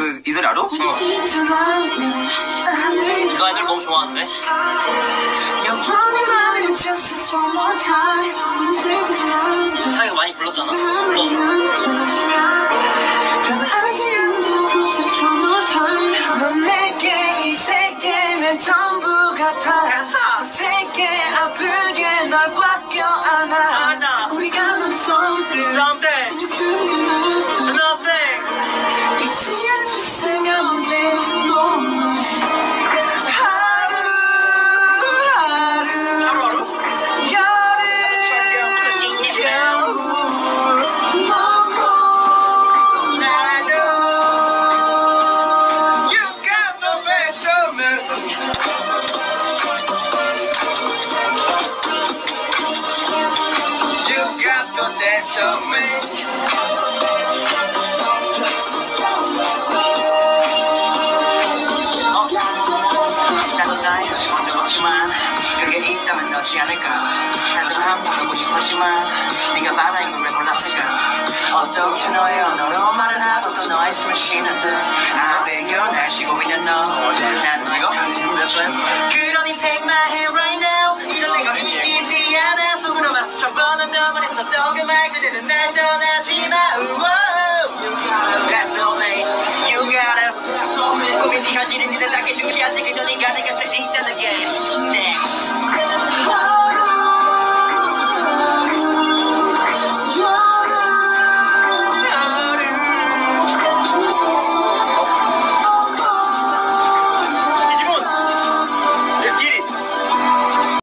이 노래 알아? 이거 아이들 너무 좋아하는데? 형 이거 많이 불렀잖아. 불러줘. 넌 내게 이 세계는 전부 같아. 세계 아프게 널 꽉 껴안아. 우리가 넌 something 잊지 않았으면 없네. 나도 나의 수도 없지만 그게 있다면 너지 않을까. 나도 한번 싶었지만 네가 바다인 걸 왜 몰랐을까. 어떻게 너의 언어로 말을 하고 또 너와 있으면 쉬는 듯 아베요 날 쉬고 있는 너. 나는 이거 그러니 take my hand right now. 이런 내가 믿기지 않아. 속으로 봤어 천 번은 더 말했었던 그 말 그대는 날 떠나지 마. That's so late you gotta 꿈인지 현실인지 다 깨주지 아직 그저 네가 내 곁에 있다는